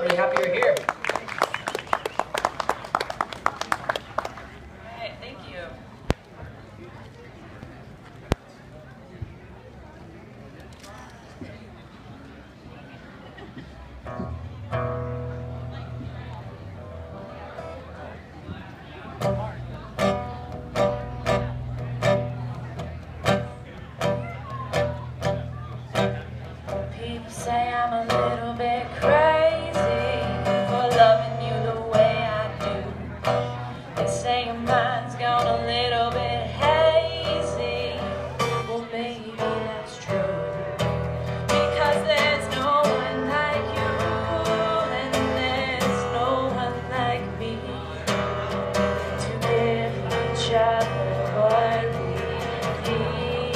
Really happy you're here. All right, thank you. People say I'm a little bit crazy for loving you the way I do. They say your mind's gone a little bit hazy. Well, baby, that's true. Because there's no one like you, and there's no one like me to give each other what we need.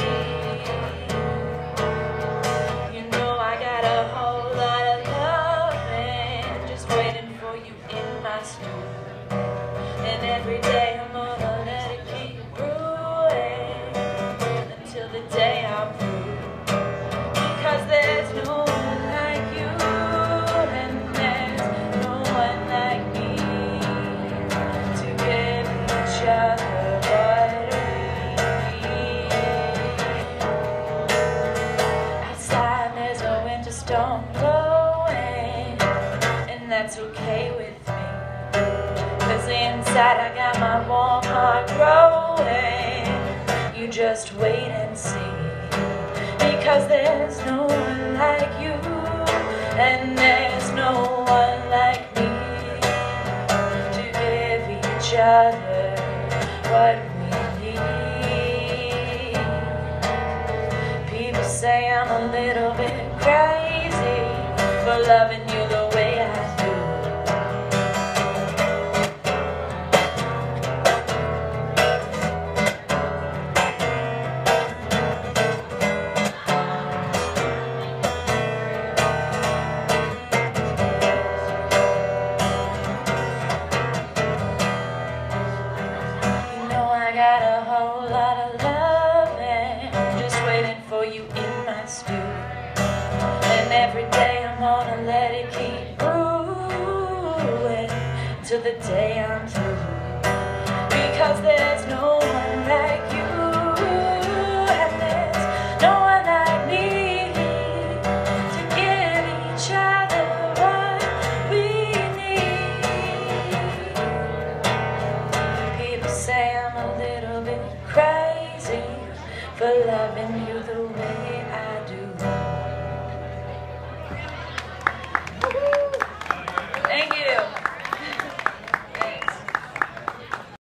You know I got a whole lot of loving just waiting for you in my stew. And every day I'm gonna let it keep brewing until the day I'm through. Because there's no one like you, and there's no one like me to give each other what we need. Outside there's a winter storm blowing, and that's okay with me. 'Cause inside I got my warm heart growing. You just wait and see. Because there's no one like you, and there's no one like me to give each other what we need. People say I'm a little bit crazy for loving you the way I do. I got a whole lot of loving just waiting for you in my stew. And every day I'm gonna let it keep brewing till the day I'm through. Because there's no one like you, and there's no one like me to give each other what we need. People say I'm a little bit crazy for loving you